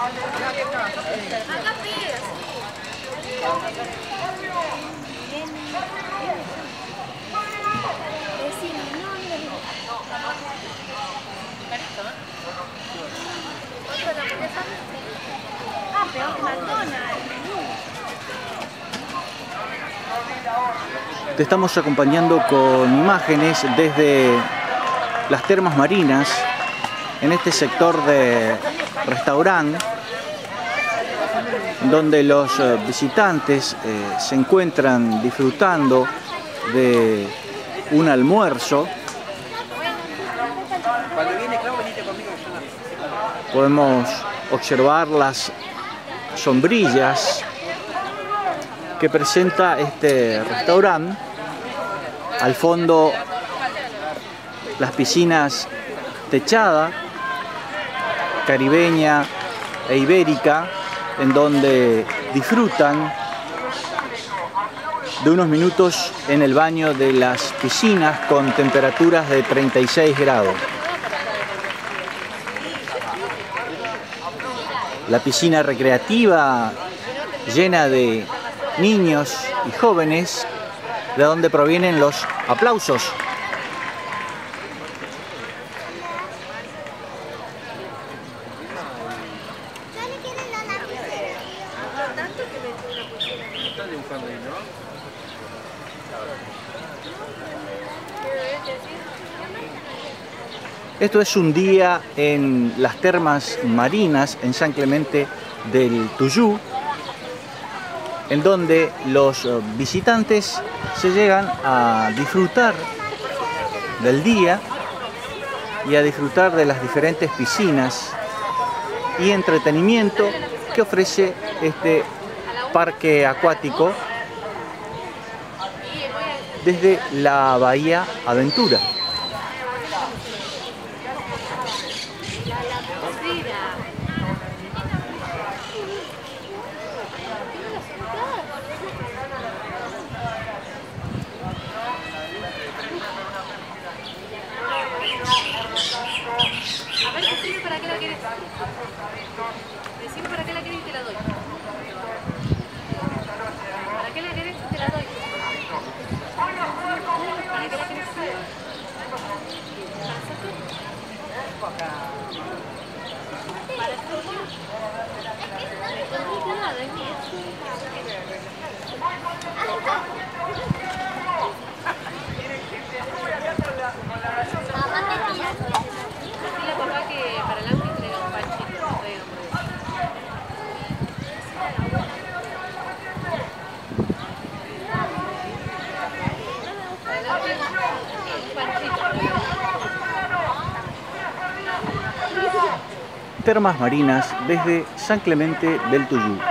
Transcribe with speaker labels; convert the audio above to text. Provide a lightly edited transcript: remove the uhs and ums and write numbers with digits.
Speaker 1: Te estamos acompañando con imágenes desde las termas marinas en este sector de restaurante donde los visitantes se encuentran disfrutando de un almuerzo. Podemos observar las sombrillas que presenta este restaurante. Al fondo, las piscinas techadas, caribeña e ibérica, en donde disfrutan de unos minutos en el baño de las piscinas con temperaturas de 36 grados. La piscina recreativa llena de niños y jóvenes, de donde provienen los aplausos. Esto es un día en las termas marinas en San Clemente del Tuyú, en donde los visitantes se llegan a disfrutar del día y a disfrutar de las diferentes piscinas y entretenimiento que ofrece este parque acuático desde la Bahía Aventura.
Speaker 2: A ver, decime para qué la querés. Decime para qué la querés y te la doy. ¿Para qué la querés y te la doy? ¿Para qué la querés? ¿Para
Speaker 1: Termas marinas desde San Clemente del Tuyú.